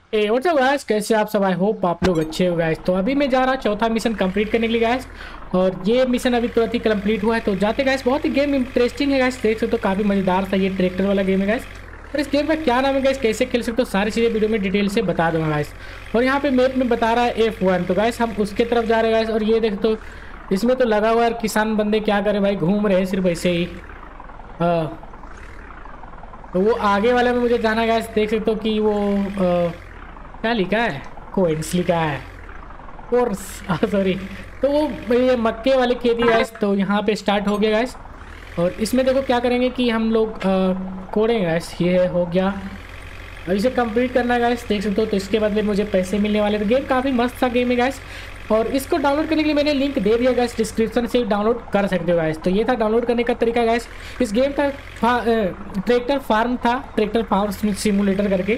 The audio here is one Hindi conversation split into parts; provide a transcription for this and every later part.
व्हाट्सअप गाइस, कैसे आप सब? आई होप आप लोग अच्छे हो गाइस। तो अभी मैं जा रहा हूँ चौथा मिशन कंप्लीट करने के लिए गाइस। और ये मिशन अभी तुरंत ही कंप्लीट हुआ है, तो जाते गाइस। बहुत ही गेम इंटरेस्टिंग है गाइस, देख सकते हो काफ़ी मज़ेदार था। ये ट्रैक्टर वाला गेम है गाइस। और इस गेम का क्या नाम है गाइस, कैसे खेल सकते हो, सारी चीज़ें वीडियो में डिटेल से बता दूंगा गाइस। और यहाँ पे मैप में बता रहा है F1, तो गाइस हम उसके तरफ जा रहे हैं गाइस। और ये देख तो इसमें तो लगा हुआ है किसान बंदे क्या करे भाई, घूम रहे हैं सिर्फ ऐसे ही। तो वो आगे वाले में मुझे जाना गाइस, देख सकते हो कि वो क्या लिखा है, कोइंस लिखा है, कोर्स सॉरी। तो वो ये मक्के वाले खेती गाइस, तो यहाँ पे स्टार्ट हो गया गाइस। और इसमें देखो क्या करेंगे कि हम लोग कोडेंगे गाइस। ये हो गया, अब इसे कंप्लीट करना है गाइस, देख सकते हो। तो इसके बदले मुझे पैसे मिलने वाले। तो गेम काफ़ी मस्त था गेम है गाइस। और इसको डाउनलोड करने के लिए मैंने लिंक दे दिया गाइस, डिस्क्रिप्शन से डाउनलोड कर सकते हो गाइस। तो ये था डाउनलोड करने का तरीका गाइस। इस गेम का ट्रैक्टर फार्म था, ट्रैक्टर फार्म सिमुलेटर करके।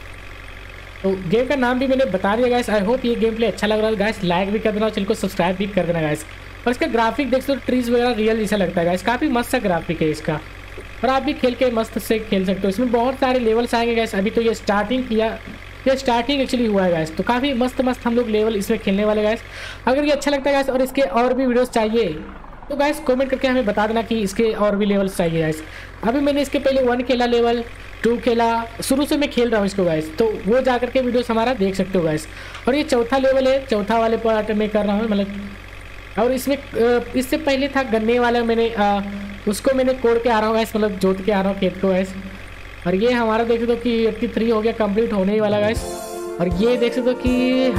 तो गेम का नाम भी मैंने बता दिया गाइस। आई होप ये गेम प्ले अच्छा लग रहा है गाइस। लाइक भी कर देना और चैनल को सब्सक्राइब भी कर देना गाइस। और इसका ग्राफिक देख सकते हो, ट्रीज वगैरह रियल जैसा लगता है गाइस। काफ़ी मस्त सा ग्राफिक है इसका। और आप भी खेल के मस्त से खेल सकते हो। इसमें बहुत सारे लेवल्स आएंगे गाइस। अभी तो ये स्टार्टिंग किया, ये स्टार्टिंग एक्चुअली हुआ है गाइस। तो काफ़ी मस्त मस्त हम लोग लेवल इसमें खेलने वाले गाइस। अगर ये अच्छा लगता है गाइस और इसके और भी वीडियोस चाहिए तो गाइस कमेंट करके हमें बता देना कि इसके और भी लेवल्स चाहिए गाइस। अभी मैंने इसके पहले 1 खेला, लेवल 2 खेला, शुरू से मैं खेल रहा हूँ इसको गाइस। तो वो जा करके वीडियोस हमारा देख सकते हो गाइस। और ये चौथा लेवल है, चौथा वाले पार्ट में कर रहा हूँ मतलब। और इसमें इससे पहले था गन्ने वाला, मैंने उसको मैंने कोड़ के आ रहा हूँ गाइस, मतलब जोत के आ रहा हूँ खेत को गाइस। और ये हमारा देख सकते हो कि 83 हो गया, कंप्लीट होने ही वाला गाइस। और ये देख सकते हो कि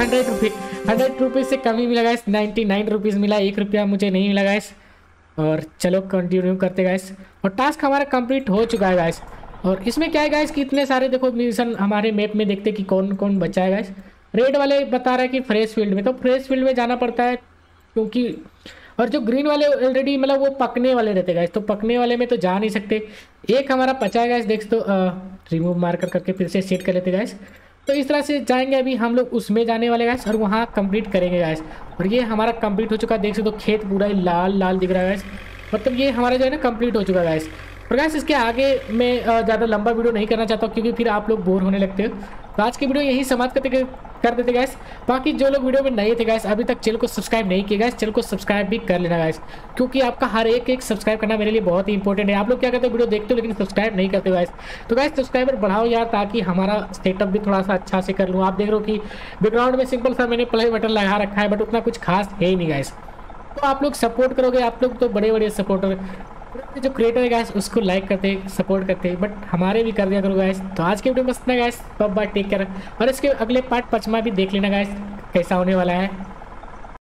100 रुपीज़ से कम ही मिला गाइस, 99 रुपीज़ मिला, 1 रुपया मुझे नहीं मिला गाइस। और चलो कंटिन्यू करते गाइस। और टास्क हमारा कंप्लीट हो चुका है गाइस। और इसमें क्या है गाइस कि इतने सारे देखो मिशन हमारे मैप में, देखते कि कौन कौन बचा है गाइस। रेड वाले बता रहा है कि फ्रेश फील्ड में, तो फ्रेश फील्ड में जाना पड़ता है क्योंकि। और जो ग्रीन वाले ऑलरेडी मतलब वो पकने वाले रहते गाइस, तो पकने वाले में तो जा नहीं सकते। एक हमारा बचा है गाइस, देख तो रिमूव मार कर करके फिर से सेट कर लेते गाइस। तो इस तरह से जाएंगे अभी हम लोग उसमें जाने वाले गाइस, और वहाँ कंप्लीट करेंगे गाइस। और ये हमारा कंप्लीट हो चुका है, देख सकते हो खेत पूरा ही लाल लाल दिख रहा है गाइस। मतलब ये हमारा जो है ना कंप्लीट हो चुका है गाइस। और गाइस इसके आगे मैं ज़्यादा लंबा वीडियो नहीं करना चाहता हूँ, क्योंकि फिर आप लोग बोर होने लगते हो। तो आज की वीडियो यही समाप्त कर देते गाइस। बाकी जो लोग वीडियो में नए थे गाइस, अभी तक चैनल को सब्सक्राइब नहीं किया गाइस, चैनल को सब्सक्राइब भी कर लेना गाइस, क्योंकि आपका हर एक सब्सक्राइब करना मेरे लिए बहुत ही इंपॉर्टेंट है। आप लोग क्या करते हो, वीडियो देखते हो लेकिन सब्सक्राइब नहीं करते गाइस। तो गाइस सब्सक्राइबर बढ़ाओ यार, ताकि हमारा सेटअप भी थोड़ा सा अच्छा से कर लूँ। आप देख रहे हो कि बैकग्राउंड में सिंपल सा मैंने प्ले बटन लगा रखा है, बट उतना कुछ खास है ही नहीं गाइस। तो आप लोग सपोर्ट करोगे, आप लोग तो बड़े बड़े सपोर्टर, जो क्रिएटर है गाइस उसको लाइक करते सपोर्ट करते, बट हमारे भी कर दिया करो गाइस। तो आज की वीडियो में बस इतना गाइस, बाय टेक केयर। और इसके अगले पार्ट 5वां भी देख लेना गाइस कैसा होने वाला है।